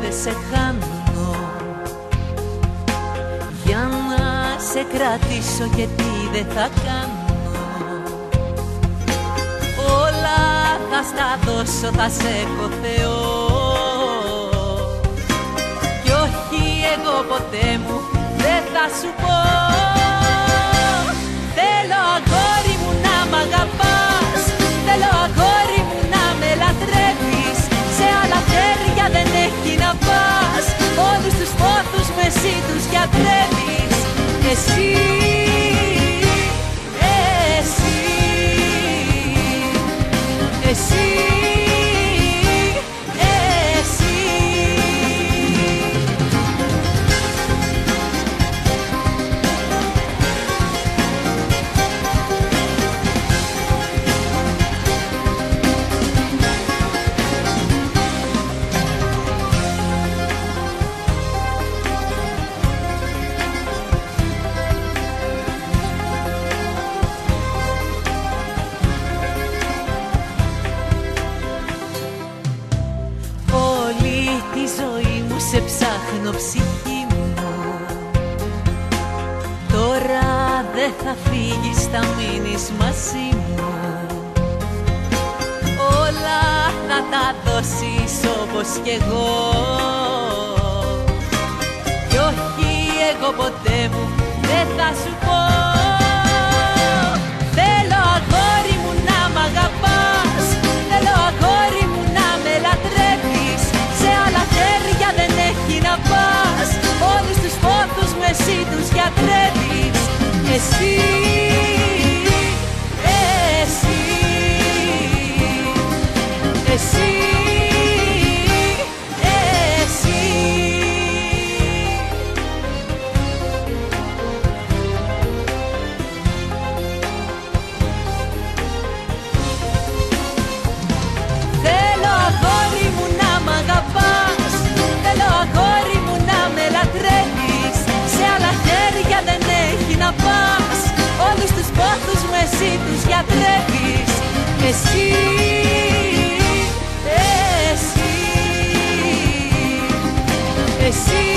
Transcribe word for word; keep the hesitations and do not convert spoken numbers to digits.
δεν σε χάνω, για να σε κρατήσω και τι δεν θα κάνω. Όλα θα στα δώσω, θα σε έχω Θεό, κι όχι εγώ ποτέ μου δεν θα σου πω. Θέλω αγόρι μου να μ' αγαπάς, θέλω αγόρι μου να με λατρεύεις, σε άλλα χέρια δεν έχει να πας, όλους τους πόθους με εσύ τους γιατρεύεις. Εσύ, εσύ, εσύ, τη ζωή μου σε ψάχνω ψυχή μου, τώρα δεν θα φύγεις, θα μείνεις μαζί μου. Όλα θα τα δώσεις όπως κι εγώ, κι όχι εγώ ποτέ μου δεν θα σου πω. Θέλω αγόρι μου να μ' αγαπάς, θέλω αγόρι μου να με λατρεύεις, σε άλλα χέρια δεν έχει να πας, όλους τους πόθους με εσύ τους γιατρεύεις. Εσύ, εσύ, εσύ, εσύ. Θέλω αγόρι μου να μ' αγαπάς, θέλω αγόρι μου να με λατρεύεις, σε άλλα χέρια δεν έχει να πας, όλους τους πόθους με εσύ τους γιατρεύεις. Εσύ, εσύ, εσύ.